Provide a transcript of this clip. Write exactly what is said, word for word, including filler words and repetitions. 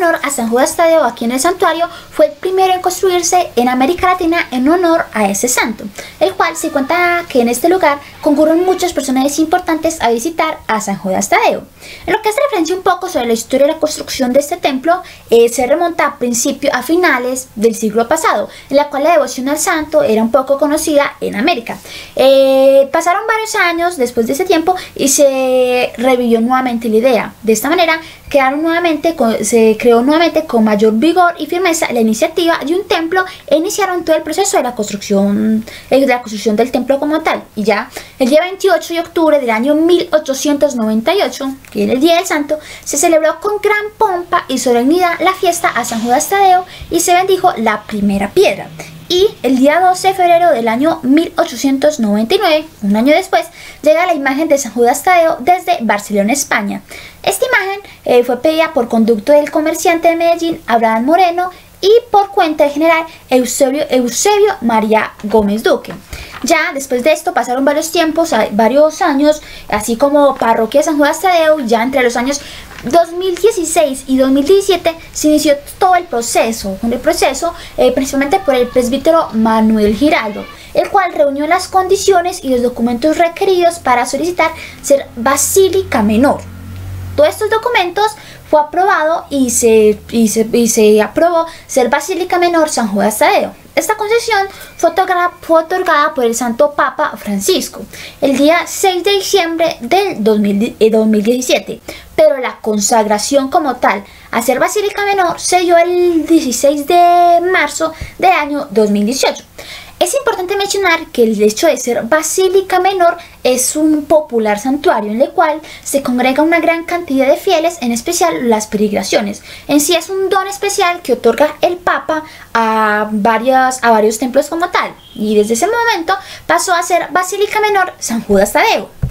honor a San Judas Tadeo aquí en el santuario fue el primero en construirse en América Latina en honor a ese santo, el cual se cuenta que en este lugar concurren muchos personajes importantes a visitar a San Judas Tadeo. En lo que hace referencia un poco sobre la historia de la construcción de este templo, eh, se remonta a principios, a finales del siglo pasado, en la cual la devoción al santo era un poco conocida en América. Eh, pasaron varios años después de ese tiempo y se revivió nuevamente la idea. De esta manera crearon nuevamente, se creó nuevamente con mayor vigor y firmeza la iniciativa de un templo e iniciaron todo el proceso de la construcción, de la construcción del templo como tal. Y ya el día veintiocho de octubre del año mil ochocientos noventa y ocho, que era el Día del Santo, se celebró con gran pompa y solemnidad la fiesta a San Judas Tadeo y se bendijo la primera piedra. Y el día doce de febrero del año mil ochocientos noventa y nueve, un año después, llega la imagen de San Judas Tadeo desde Barcelona, España. Esta imagen eh, fue pedida por conducto del comerciante de Medellín, Abraham Moreno, y por cuenta del general Eusebio, Eusebio María Gómez Duque. Ya después de esto pasaron varios tiempos, varios años, así como parroquia de San Judas Tadeo. Ya entre los años dos mil dieciséis y dos mil diecisiete se inició todo el proceso, el proceso eh, principalmente por el presbítero Manuel Giraldo, el cual reunió las condiciones y los documentos requeridos para solicitar ser basílica menor. Todos estos documentos fue aprobado y se, y, se, y se aprobó ser Basílica Menor San Judas Tadeo. Esta concesión fue otorgada, fue otorgada por el Santo Papa Francisco el día seis de diciembre del dos mil diecisiete, pero la consagración como tal a ser Basílica Menor se dio el dieciséis de marzo del año dos mil dieciocho. Es importante mencionar que el hecho de ser Basílica Menor es un popular santuario en el cual se congrega una gran cantidad de fieles, en especial las peregrinaciones. En sí es un don especial que otorga el Papa a, varias, a varios templos como tal, y desde ese momento pasó a ser Basílica Menor San Judas Tadeo.